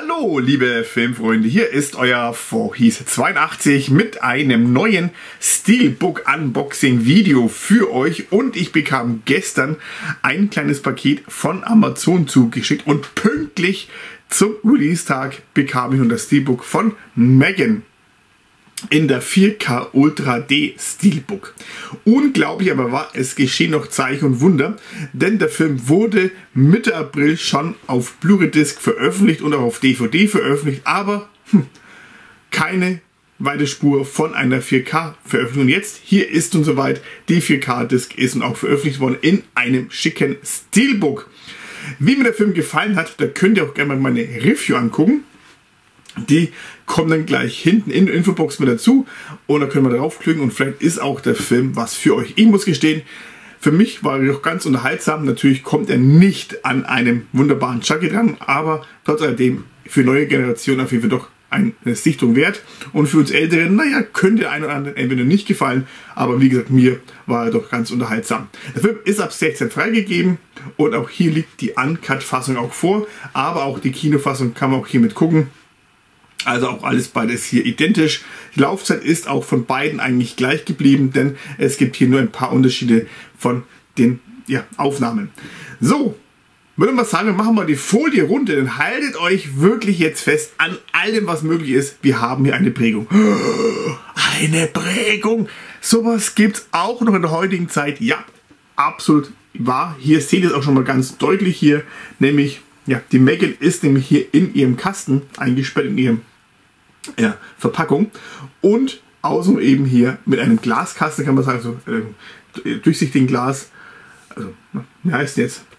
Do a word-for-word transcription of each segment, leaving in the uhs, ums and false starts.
Hallo liebe Filmfreunde, hier ist euer Vorhies zweiundachtzig mit einem neuen Steelbook Unboxing Video für euch und ich bekam gestern ein kleines Paket von Amazon zugeschickt und pünktlich zum Release-Tag bekam ich nun das Steelbook von Megan in der vier K Ultra D Steelbook. Unglaublich aber war, es geschehen noch Zeichen und Wunder, denn der Film wurde Mitte April schon auf Blu-ray-Disc veröffentlicht und auch auf D V D veröffentlicht, aber hm, keine weitere Spur von einer vier K Veröffentlichung. Und jetzt, hier ist und soweit, die vier K Disc ist und auch veröffentlicht worden in einem schicken Steelbook. Wie mir der Film gefallen hat, da könnt ihr auch gerne mal meine Review angucken. Die kommen dann gleich hinten in der Infobox mit dazu und da können wir draufklicken und vielleicht ist auch der Film was für euch. Ich muss gestehen, für mich war er doch ganz unterhaltsam. Natürlich kommt er nicht an einem wunderbaren Chucky dran, aber trotz alledem für neue Generationen auf jeden Fall doch eine Sichtung wert. Und für uns Älteren, naja, könnte der ein oder andere entweder nicht gefallen, aber wie gesagt, mir war er doch ganz unterhaltsam. Der Film ist ab sechzehn freigegeben und auch hier liegt die Uncut-Fassung auch vor, aber auch die Kinofassung kann man auch hier mit gucken. Also auch alles beides hier identisch. Die Laufzeit ist auch von beiden eigentlich gleich geblieben, denn es gibt hier nur ein paar Unterschiede von den ja, Aufnahmen. So, würde man sagen, machen wir die Folie runter, dann haltet euch wirklich jetzt fest an allem, was möglich ist. Wir haben hier eine Prägung. Eine Prägung! Sowas gibt es auch noch in der heutigen Zeit. Ja, absolut wahr. Hier seht ihr es auch schon mal ganz deutlich hier, nämlich ja, die Megan ist nämlich hier in ihrem Kasten eingesperrt, in ihrem ja, Verpackung und außen eben hier mit einem Glaskasten, kann man sagen, so äh, durchsichtigen Glas. Also, wie heißt denn jetzt?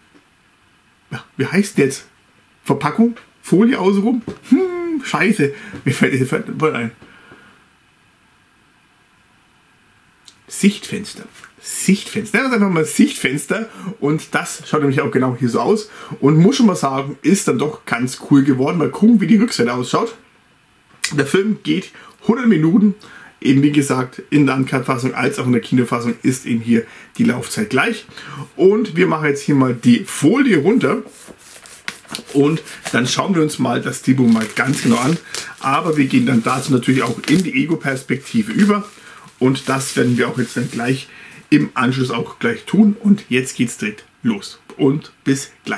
Ja, wie heißt denn jetzt? Verpackung? Folie außenrum? Hm, scheiße. Mir fällt jetzt ein. Sichtfenster. Sichtfenster. Das ist einfach mal Sichtfenster und das schaut nämlich auch genau hier so aus und muss schon mal sagen, ist dann doch ganz cool geworden. Mal gucken, wie die Rückseite ausschaut. Der Film geht hundert Minuten, eben wie gesagt in der Uncut-Fassung als auch in der Kinofassung ist eben hier die Laufzeit gleich und wir machen jetzt hier mal die Folie runter und dann schauen wir uns mal das Steelbook mal ganz genau an, aber wir gehen dann dazu natürlich auch in die Ego-Perspektive über und das werden wir auch jetzt dann gleich im Anschluss auch gleich tun und jetzt geht's direkt los und bis gleich.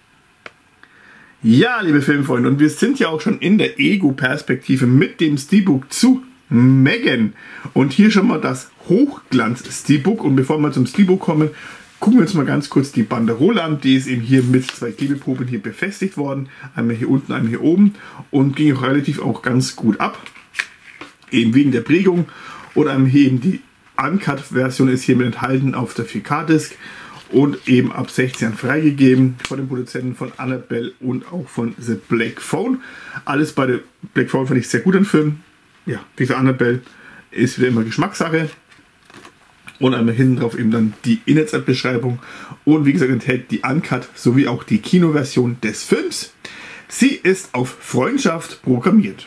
Ja, liebe Filmfreunde, und wir sind ja auch schon in der Ego-Perspektive mit dem Steelbook zu Megan und hier schon mal das Hochglanz-Steelbook und bevor wir zum Steelbook kommen, gucken wir uns mal ganz kurz die Banderole an, die ist eben hier mit zwei Klebeproben hier befestigt worden, einmal hier unten, einmal hier oben und ging auch relativ auch ganz gut ab, eben wegen der Prägung und einmal hier eben die Uncut-Version ist hier mit enthalten auf der vier K Disc und eben ab sechzehn freigegeben von den Produzenten von Annabelle und auch von The Black Phone. Alles bei der Black Phone fand ich sehr gut im Film. Ja, wie für Annabelle ist wieder immer Geschmackssache. Und einmal hinten drauf eben dann die Inhaltsbeschreibung und wie gesagt enthält die Uncut sowie auch die Kinoversion des Films. Sie ist auf Freundschaft programmiert.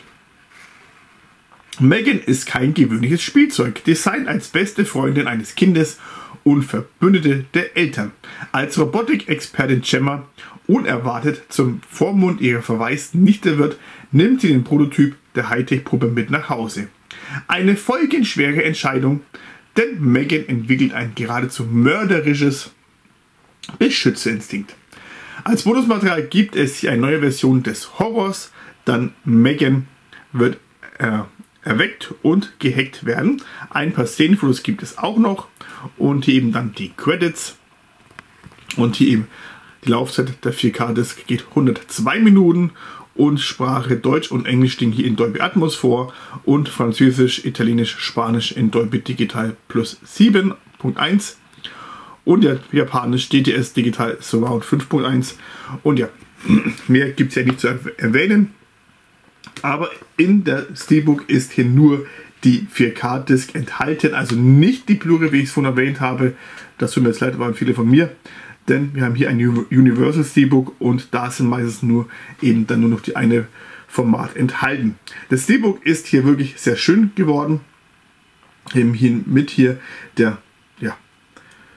Megan ist kein gewöhnliches Spielzeug, designt als beste Freundin eines Kindes und Verbündete der Eltern. Als Robotik-Expertin Gemma unerwartet zum Vormund ihrer verwaisten Nichte wird, nimmt sie den Prototyp der Hightech-Puppe mit nach Hause. Eine folgenschwere Entscheidung, denn Megan entwickelt ein geradezu mörderisches Beschützerinstinkt. Als Bonusmaterial gibt es hier eine neue Version des Horrors, dann Megan wird äh, erweckt und gehackt werden. Ein paar Szenenfotos gibt es auch noch und hier eben dann die Credits und hier eben die Laufzeit der vier K Disc geht hundertzwei Minuten und Sprache Deutsch und Englisch stehen hier in Dolby Atmos vor und Französisch, Italienisch, Spanisch in Dolby Digital Plus sieben Punkt eins und ja, Japanisch D T S Digital Surround fünf Punkt eins und ja, mehr gibt es ja nicht zu erwähnen. Aber in der Steelbook ist hier nur die vier K Disc enthalten, also nicht die Blu-ray, wie ich es vorhin erwähnt habe. Das tut mir jetzt leid, waren viele von mir. Denn wir haben hier ein Universal Steelbook und da sind meistens nur eben dann nur noch die eine Format enthalten. Das Steelbook ist hier wirklich sehr schön geworden. Eben hier mit hier der ja,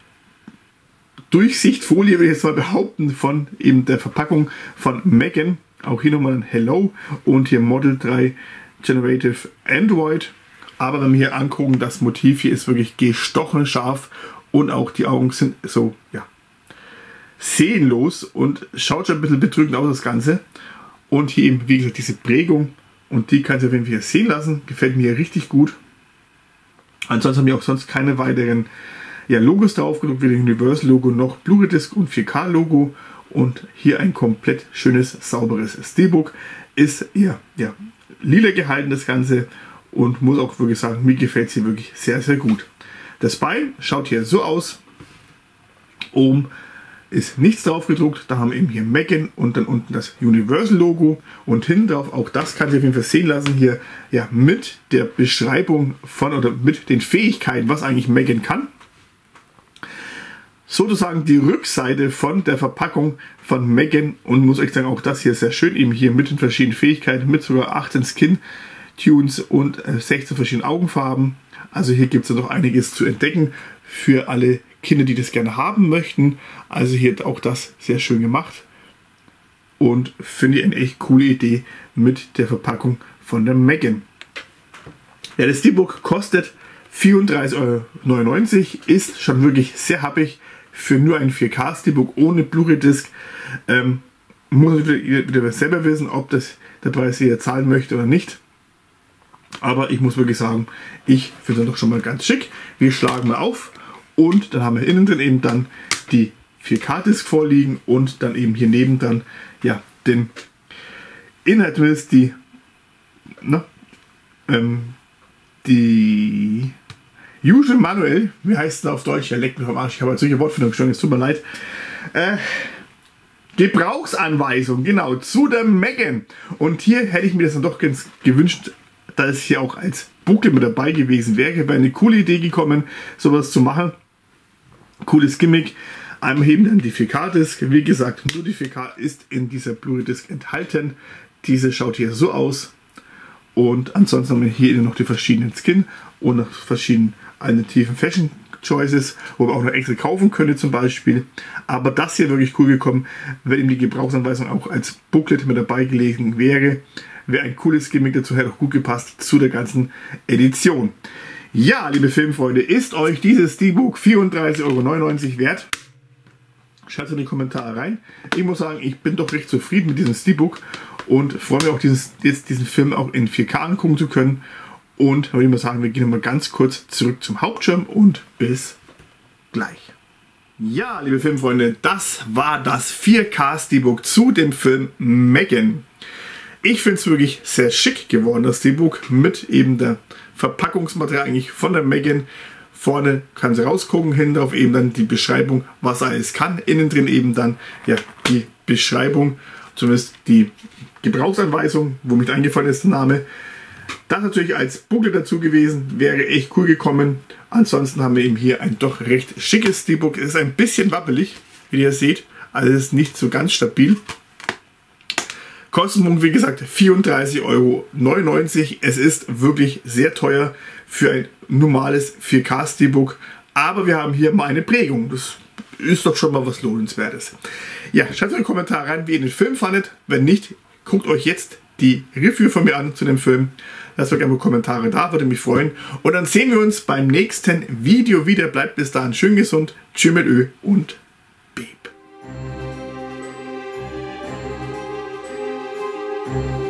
Durchsichtfolie, würde ich jetzt mal behaupten, von eben der Verpackung von Megan. Auch hier nochmal ein Hello und hier Model drei Generative Android. Aber wenn wir hier angucken, das Motiv hier ist wirklich gestochen scharf und auch die Augen sind so, ja, seelenlos und schaut schon ein bisschen bedrückend aus, das Ganze. Und hier eben, wie gesagt, diese Prägung und die kann sich auf jeden Fall hier sehen lassen. Gefällt mir richtig gut. Ansonsten haben wir auch sonst keine weiteren ja, Logos drauf gedruckt, weder Universal Logo noch Blu-ray-Disc und vier K Logo. Und hier ein komplett schönes, sauberes Steelbook. Ist eher ja, lila gehalten, das Ganze. Und muss auch wirklich sagen, mir gefällt sie wirklich sehr, sehr gut. Das Bein schaut hier so aus. Oben ist nichts drauf gedruckt. Da haben wir eben hier Megan und dann unten das Universal Logo. Und hinten drauf, auch das kann sich auf jeden Fall sehen lassen, hier ja mit der Beschreibung von oder mit den Fähigkeiten, was eigentlich Megan kann. Sozusagen die Rückseite von der Verpackung von Megan. Und muss euch sagen, auch das hier ist sehr schön. Eben hier mit den verschiedenen Fähigkeiten, mit sogar achtzehn Skin Tunes und sechzehn verschiedenen Augenfarben. Also hier gibt es ja noch einiges zu entdecken für alle Kinder, die das gerne haben möchten. Also hier auch das sehr schön gemacht. Und finde ich eine echt coole Idee mit der Verpackung von der Megan. Ja, das Steelbook kostet vierunddreißig Euro neunundneunzig, ist schon wirklich sehr happig für nur ein vier K Steelbook ohne Blu-ray-Disc. Ähm, muss ich wieder, wieder selber wissen, ob das der Preis hier zahlen möchte oder nicht. Aber ich muss wirklich sagen, ich finde das doch schon mal ganz schick. Wir schlagen mal auf und dann haben wir innen drin eben dann die vier K Disc vorliegen und dann eben hier neben dann ja den Inhalt ist die na, ähm, die Usual Manual, wie heißt es auf Deutsch? Ja, leckt mich vom Arsch, ich habe halt solche Wortfindung schon, es tut mir leid. Äh, Gebrauchsanweisung, genau, zu der Megan. Und hier hätte ich mir das dann doch ganz gewünscht, da es hier auch als Booklet mit dabei gewesen wäre. Wäre eine coole Idee gekommen, sowas zu machen. Cooles Gimmick. Einmal eben dann die vier K Disc. Wie gesagt, nur die vier K ist in dieser Blu-ray Disc enthalten. Diese schaut hier so aus. Und ansonsten haben wir hier noch die verschiedenen Skin und noch verschiedene alternativen Fashion Choices, wo man auch noch extra kaufen könnte zum Beispiel. Aber das hier wirklich cool gekommen, wenn eben die Gebrauchsanweisung auch als Booklet mit dabei gelegen wäre. Wäre ein cooles Gimmick, dazu hätte auch gut gepasst zu der ganzen Edition. Ja, liebe Filmfreunde, ist euch dieses Steelbook vierunddreißig Euro neunundneunzig wert? Schreibt es in die Kommentare rein. Ich muss sagen, ich bin doch recht zufrieden mit diesem Steelbook und freue mich auch, dieses, jetzt diesen Film auch in vier K angucken zu können. Und würde ich mal sagen, wir gehen mal ganz kurz zurück zum Hauptschirm und bis gleich. Ja, liebe Filmfreunde, das war das vier K Steelbook zu dem Film Megan. Ich finde es wirklich sehr schick geworden, das Steelbook, mit eben der Verpackungsmaterial eigentlich von der Megan. Vorne kann sie rausgucken, hinten drauf eben dann die Beschreibung, was er alles kann. Innen drin eben dann ja die Beschreibung, zumindest die Gebrauchsanweisung, wo mir eingefallen ist der Name. Das natürlich als Booklet dazu gewesen, wäre echt cool gekommen. Ansonsten haben wir eben hier ein doch recht schickes Steelbook. Es ist ein bisschen wabbelig, wie ihr seht, also es ist nicht so ganz stabil. Kostenpunkt, wie gesagt, vierunddreißig Euro neunundneunzig. Es ist wirklich sehr teuer für ein normales vier K Steelbook. Aber wir haben hier mal eine Prägung. Das ist doch schon mal was Lohnenswertes. Ja, schreibt in die Kommentare rein, wie ihr den Film fandet. Wenn nicht, guckt euch jetzt die Review von mir an zu dem Film. Lasst mir gerne Kommentare da, würde mich freuen. Und dann sehen wir uns beim nächsten Video wieder. Bleibt bis dahin schön gesund. Tschüss mit Ö und Beep.